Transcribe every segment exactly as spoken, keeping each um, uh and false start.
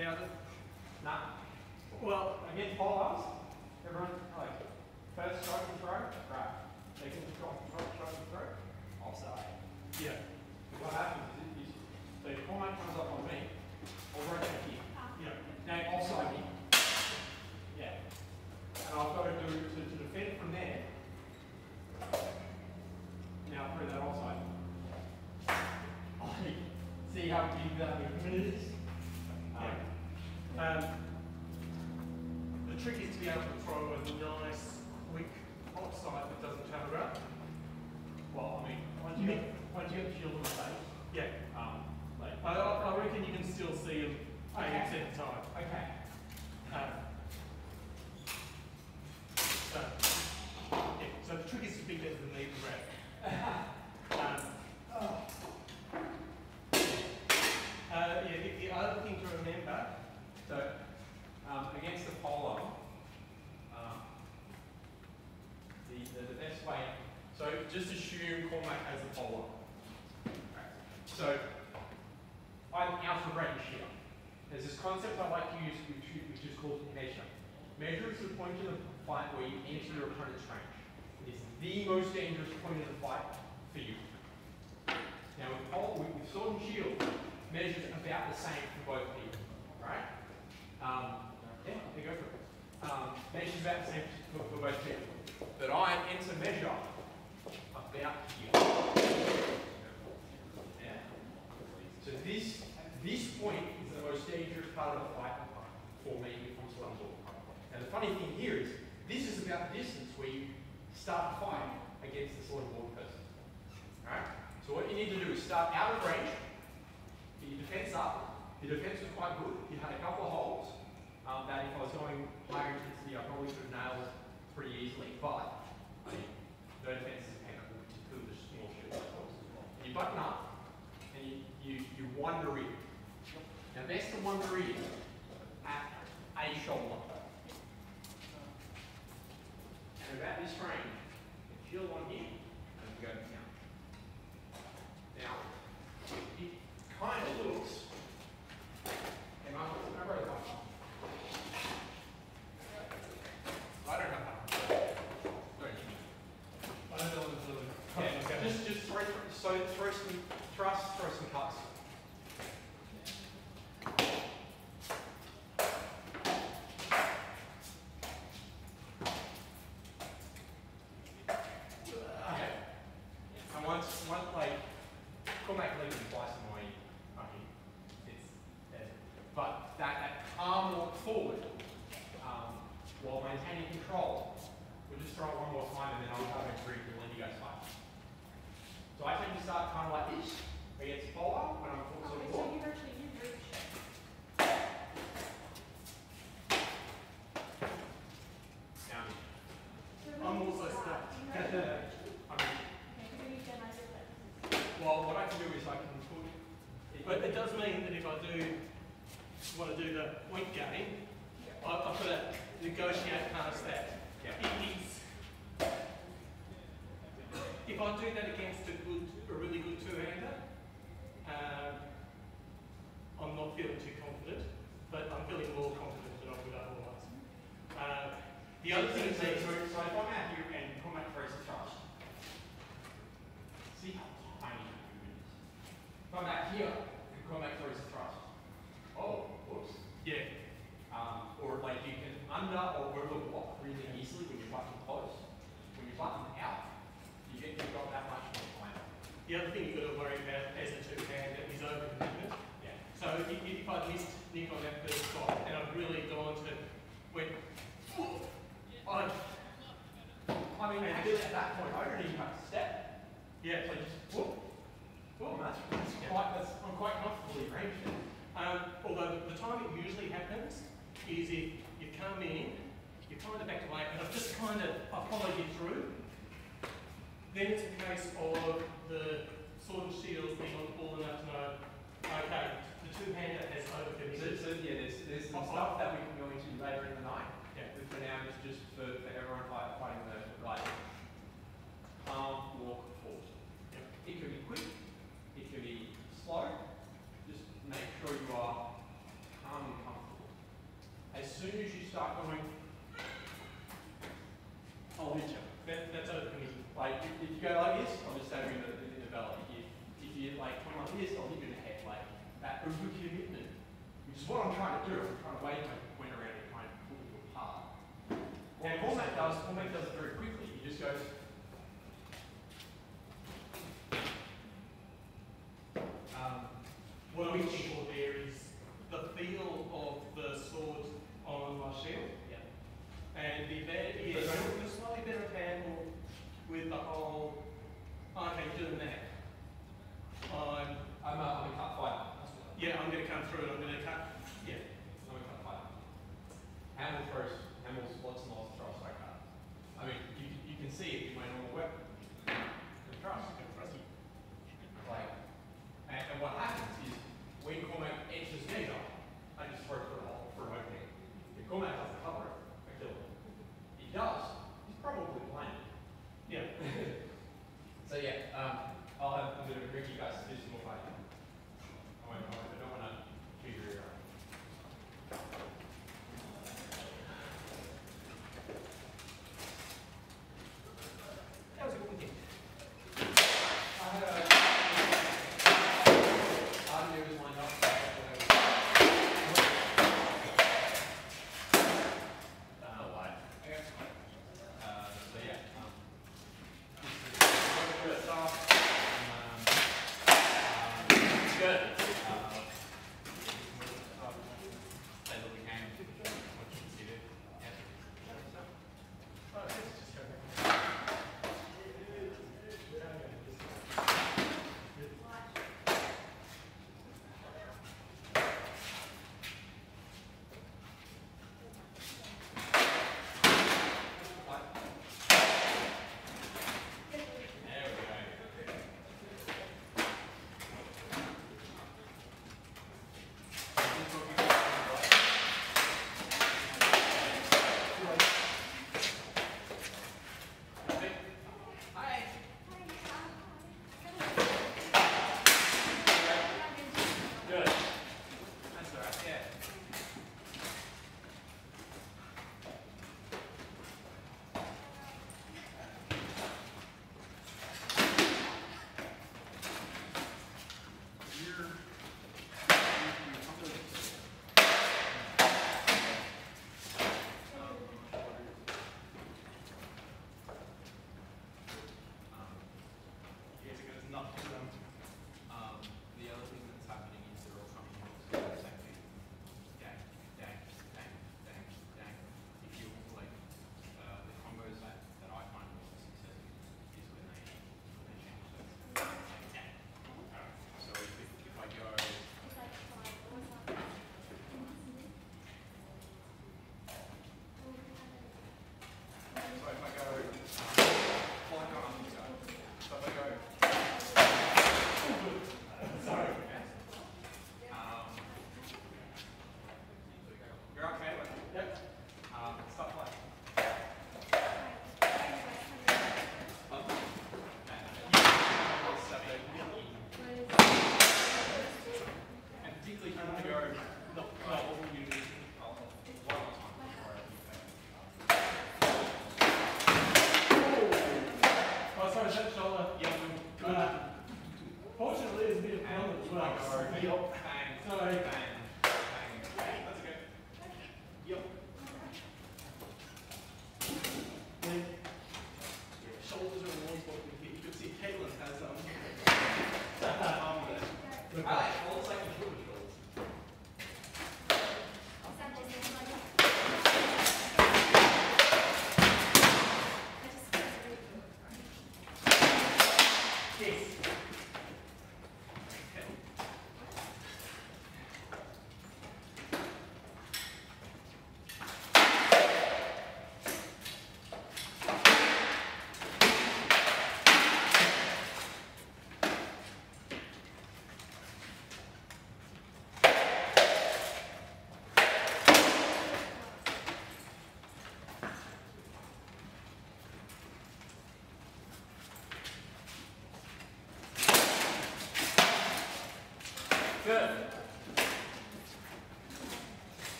Now, the, Nah. well, Against pole-ups, everyone, like, first strike and throw, right. Second strike and throw, strike and throw, offside. yeah. What happens is, is so if corner comes up on me, I'll rotate here. Yeah. Now, offside me. Yeah. And I've got to do, to, to defend from there, now throw that offside. See how big that movement is? Um, Um, the trick is to be able to throw a nice, quick offside that doesn't turn around. Well, I mean, once you get, once you get the shield on the face, Yeah. um, like, I, I reckon you can still see them eighty percent of the time. okay. Um, so, yeah, so the trick is to be better than me and Brad. Um, uh, yeah, the, the other thing to remember, So, um, against the polar, um, the, the, the best way, so just assume Cormac has the polar. Okay. So, I'm out of range here. There's this concept I like to use which, which is called measure. Measure is the point in the fight where you enter your opponent's range. It is the most dangerous point in the fight for you. Now with, pole, with, with sword and shield, measure is about the same for both people, right? Um, yeah, you go for it. Um, measure is about the same for, for both people. But I enter measure about here. Yeah. So this this point is the most dangerous part of the fight for me if I'm sword and sword. And the funny thing here is this is about the distance where you start the fight against the sword and sword person. Alright? So what you need to do is start out of range, get your defense up. Your defense was quite good. You had a couple of holes um, that if I was going higher intensity, I probably could have nailed pretty easily. But I mean, no defense is impeccable because of the small shit like those. You button up and you, you, you wander in. Now best to wander in at a shoulder. And about this range, you shield on here and you go down. Now, it kind of looks, hey Mark, what's my brother like? I don't have that. Don't give me. I don't know what it's doing. Yeah, just, just throw, so throw some thrust, throw some cuts. Okay. And once, once like, Cormac leaves and twice annoying, I mean, it's, it's but that, that calm walk forward, um, while maintaining control, we'll just throw it one more time and then I'll have a brief and let you guys fight. So I tend to start kind of like this, against polar, when I'm full Okay, sword. so you actually did reach. Down here. So I'm when you also start, stuck. you know you're reaching. I mean, Okay, so you can either let well, what I can do is I can put it, But it does mean that if I do want to do the point game, I, I've got to negotiate past that. Yeah. It is, if I do that against a good, a really good two-hander, um, I'm not feeling too confident, but I'm feeling more confident than I would otherwise. Uh, the other thing is so, that so, so if I'm out here and Cormac throws the thrust, see how tiny the movement is. If I'm out here and Cormac throws the thrust, oh, whoops. yeah, Um, or like you can under or over block really easily when you're button close. When you button out, you get you've got that much more time. the other thing you've got to worry about as a two-hander is over-commitment. Yeah. So if, if I'd missed Nick on that first shot and I'd really gone to, went, I'd, I mean, actually at that point, I don't even have to step. yeah, So just whoop, whoop. That's, that's quite. That's, I'm quite comfortably ranged there. Um, although the time it usually happens is if you come in, you kind of back away, and I've just kind of, I followed you through. Then it's a case of the sword and shields being on the ball enough to know, okay, the two-hander has So, over-committed. so yeah, there's, there's some Oh, stuff that we can go into later in the night. Yeah. But for now, it's just for, for everyone fight, fighting the like calm walk forward. Yeah. It could be quick, it could be slow. Just make sure you are calm and comfortable. soon as you start going, I'll hit you. That, that's opening. Like, if, if you go like this, I'll just stab you in the, in the belly. If, if you like come like this, I'll hit you in the head. Like, that overcommitment, which is what I'm trying to do. I'm trying to wave my point around and try and pull you apart. And Cormac does, Cormac does it very quickly. He just goes, um, What I'm looking for there is the feel of the sword on my shield. yeah. And the better, yeah, the slightly better handle with the whole, okay, doing that. I'm, I'm a, I'm a cut fighter. That's what I yeah, I'm going to come through and I'm going to cut, yeah. I'm a cut fighter. Hamill throws, Hamill's lots and lots of throws like that. I mean, you, can- you can see it in my normal weapon. The thrust. Like, and, and what happens is when Cormac edges me up, I just throw for a hole for an opening. If Cormac doesn't cover it, I kill him. He does, he's probably blind. Yeah. So yeah, um, I'll have a bit of a trick you guys to do some more fighting. I won't, I won't- I don't want to figure it out.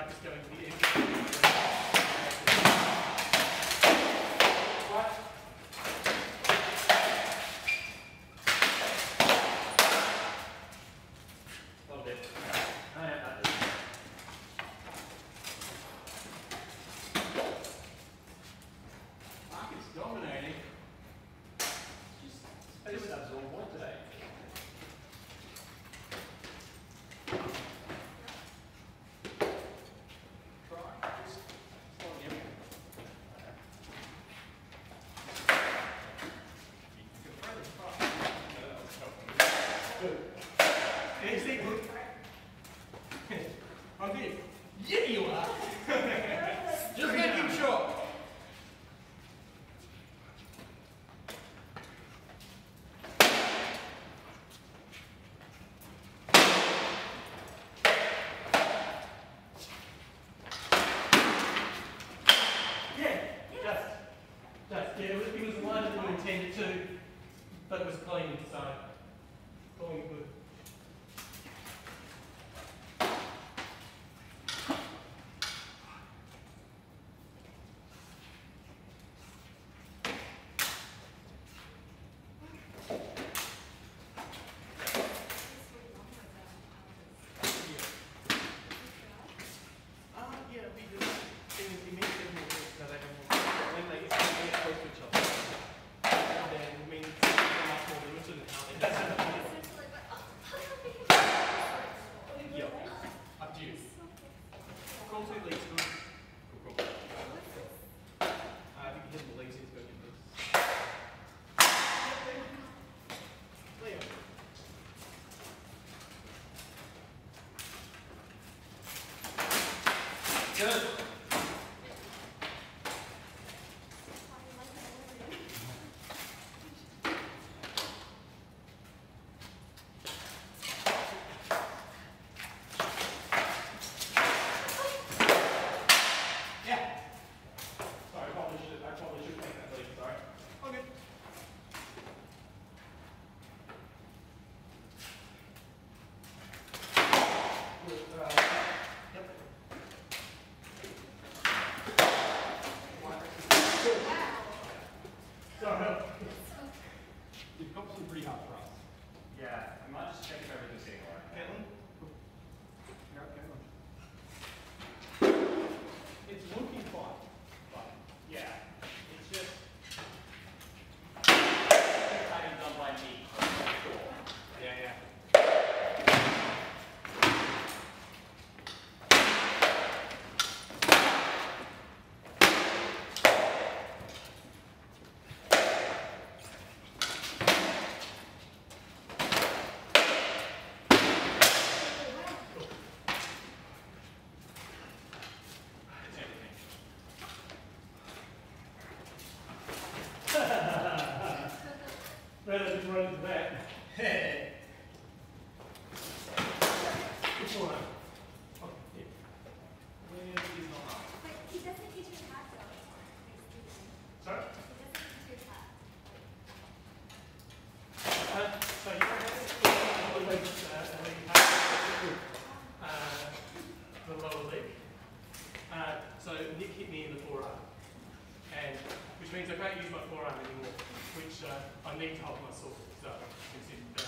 just going to the end. Right. A little bit. Uh, uh, Mark is dominating. Just space absorb one today. Try. Just slide him. You can throw the cross. No, that was helpful. Good. Is it good? I'm good. Yeah, you are. Just making sure. Yeah, just, just, yeah, it was, it was the one that we intended to, but it was clean, so, calling it good. Uh, yeah, we do. It, it makes it more good, so they have more, when they get close to each other. And then it means they're much more limited in how they do it. Yeah, up to you. Call two leads good. Cool, cool. Uh, if you can hit the leads, it's good. Leo. Good. Yeah. Sorry, I probably should, I probably should take that lead, sorry. All good. Good, uh, yep. Sorry. You've got some pretty hard thrusts. Yeah, I might just check if everything's getting alright. Caitlin? Yeah, okay. It's looking fine. But, yeah, it's just having done by me. Yeah, yeah. It's everything. Rather than run into that. Which one? Oh, yeah. Yeah, it's not hard. But he doesn't eat your hat though. Sorry? He doesn't eat your hat. Uh, so you don't have to the legs, uh, and then you have uh, the lower leg. Uh, so Nick hit me in the forearm, and which means I can't use my forearm anymore, which uh, I need to hold my sword. So consider